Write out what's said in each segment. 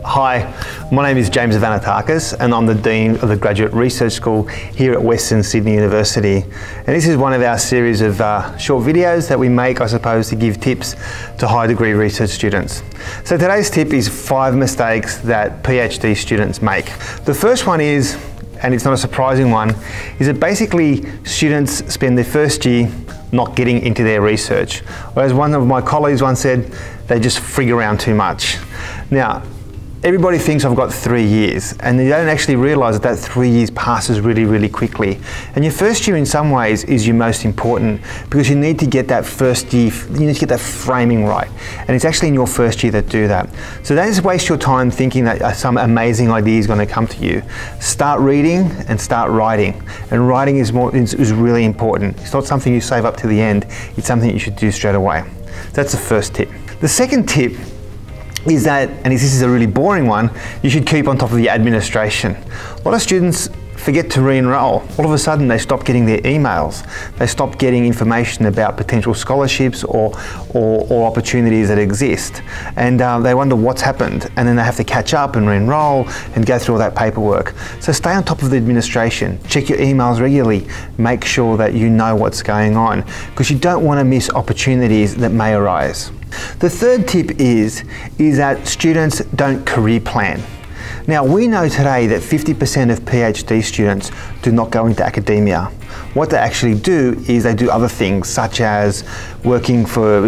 Hi, my name is James Arvanitakis and I'm the Dean of the Graduate Research School here at Western Sydney University. And this is one of our series of short videos that we make, I suppose, to give tips to high degree research students. So today's tip is 5 mistakes that PhD students make. The first one is, and it's not a surprising one, is that basically students spend their first year not getting into their research. Or as one of my colleagues once said, they just frig around too much. Now, everybody thinks I've got 3 years, and they don't actually realise that 3 years passes really quickly. And your first year in some ways is your most important, because you need to get that first year, you need to get that framing right. And it's actually in your first year that do that. So don't just waste your time thinking that some amazing idea is going to come to you. Start reading and start writing. And writing is really important. It's not something you save up to the end, it's something you should do straight away. That's the first tip. The second tip is that, and this is a really boring one, you should keep on top of the administration. A lot of students forget to re-enroll. All of a sudden they stop getting their emails. They stop getting information about potential scholarships or opportunities that exist. And they wonder what's happened. And then they have to catch up and re-enroll and go through all that paperwork. So stay on top of the administration. Check your emails regularly. Make sure that you know what's going on, because you don't want to miss opportunities that may arise. The third tip is that students don't career plan. Now, we know today that 50% of PhD students do not go into academia. What they actually do is they do other things, such as working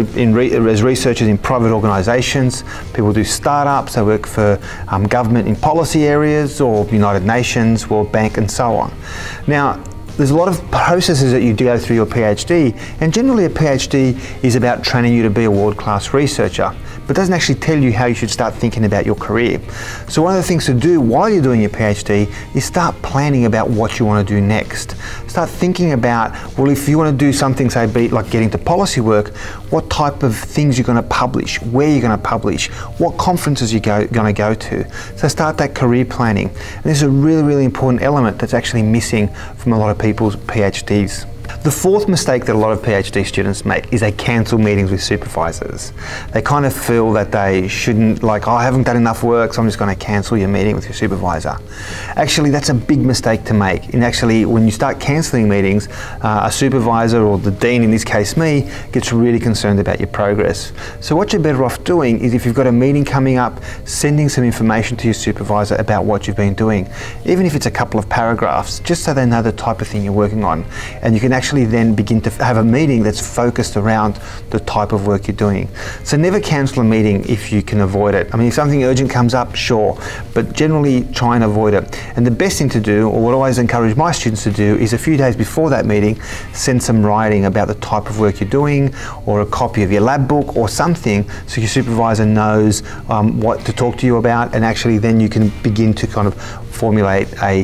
as researchers in private organisations. People do startups, they work for government in policy areas, or United Nations, World Bank, and so on. Now, there's a lot of processes that you do go through your PhD, and generally a PhD is about training you to be a world-class researcher, but doesn't actually tell you how you should start thinking about your career. So one of the things to do while you're doing your PhD is start planning about what you want to do next. Start thinking about, well, if you want to do something, say, like get into policy work, what type of things you're going to publish, where you're going to publish, what conferences you're going to go to. So start that career planning. And this is a really important element that's actually missing from a lot of people's PhDs. The fourth mistake that a lot of PhD students make is they cancel meetings with supervisors. They kind of feel that they shouldn't, like, oh, I haven't done enough work, so I'm just going to cancel your meeting with your supervisor. Actually, that's a big mistake to make. And actually, when you start cancelling meetings, a supervisor, or the dean, in this case me, gets really concerned about your progress. So what you're better off doing is, if you've got a meeting coming up, sending some information to your supervisor about what you've been doing, even if it's a couple of paragraphs, just so they know the type of thing you're working on. And you can actually then begin to have a meeting that's focused around the type of work you're doing. So never cancel a meeting if you can avoid it. I mean, if something urgent comes up, sure, but generally try and avoid it. And the best thing to do, or what I always encourage my students to do, is a few days before that meeting, send some writing about the type of work you're doing, or a copy of your lab book or something, so your supervisor knows what to talk to you about, and actually then you can begin to kind of formulate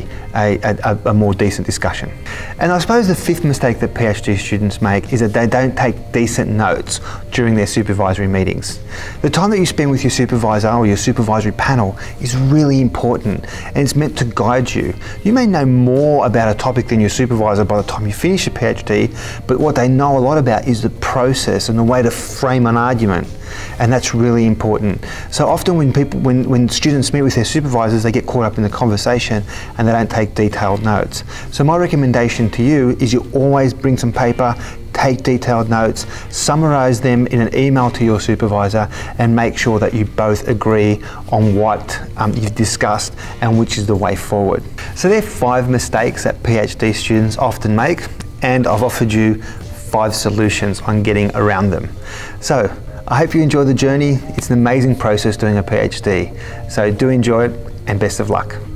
a more decent discussion. And I suppose the fifth mistake that PhD students make is that they don't take decent notes during their supervisory meetings. The time that you spend with your supervisor or your supervisory panel is really important, and it's meant to guide you. You may know more about a topic than your supervisor by the time you finish your PhD, but what they know a lot about is the process and the way to frame an argument. And that's really important. So often when students meet with their supervisors, they get caught up in the conversation and they don't take detailed notes. So my recommendation to you is you always bring some paper, take detailed notes, summarize them in an email to your supervisor, and make sure that you both agree on what you've discussed and which is the way forward. So there are 5 mistakes that PhD students often make, and I've offered you 5 solutions on getting around them. So I hope you enjoy the journey. It's an amazing process doing a PhD. So do enjoy it, and best of luck.